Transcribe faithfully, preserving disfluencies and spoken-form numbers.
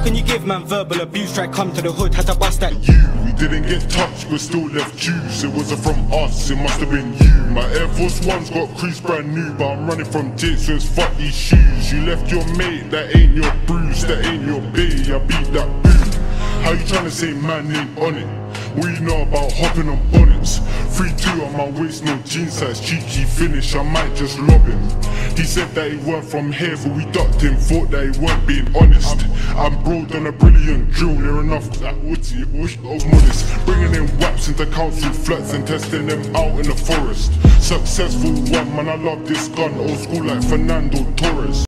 How can you give man verbal abuse? Try come to the hood, had to bust that. You, we didn't get touched, but still left juice. It wasn't from us, it must have been you. My Air Force Ones got creased brand new, but I'm running from J, so it's fuck these shoes. You left your mate, that ain't your bruise, that ain't your bae, I beat that boo. How you tryna say man ain't on it? What you know about hopping on bonnets? three two on my waist, no jeans size, cheeky finish, I might just lob him. He said that he weren't from here, but we ducked him, thought that he weren't being honest. I'm broad on a brilliant drill, near enough that Woody, I was modest. Bringing in waps into council flats and testing them out in the forest. Successful one, man, I love this gun, old school like Fernando Torres.